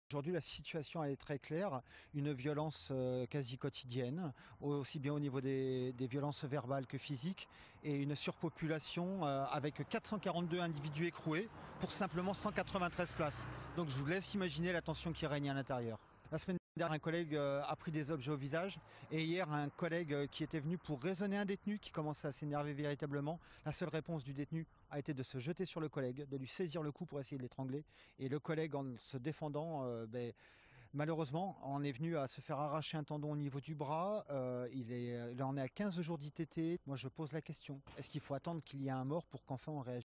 Aujourd'hui, la situation elle est très claire, une violence quasi quotidienne, aussi bien au niveau des violences verbales que physiques, et une surpopulation avec 442 individus écroués pour simplement 193 places. Donc je vous laisse imaginer la tension qui règne à l'intérieur. La semaine dernière, un collègue a pris des objets au visage, et hier, un collègue qui était venu pour raisonner un détenu qui commençait à s'énerver véritablement. La seule réponse du détenu a été de se jeter sur le collègue, de lui saisir le cou pour essayer de l'étrangler, et le collègue, en se défendant, malheureusement, on est venu à se faire arracher un tendon au niveau du bras. Il en est à 15 jours d'ITT. Moi, je pose la question. Est-ce qu'il faut attendre qu'il y ait un mort pour qu'enfin on réagisse ?